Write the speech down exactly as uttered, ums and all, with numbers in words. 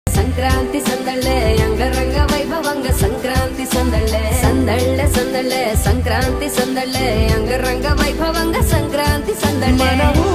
సంక్రాంతి సందళ్ళే అంగరంగ వైభవంగా సంక్రాంతి సందళ్ళే సందళ్ళే సందళ్ళే సంక్రాంతి సందళ్ళే అంగరంగ వైభవంగా సంక్రాంతి సందళ్ళే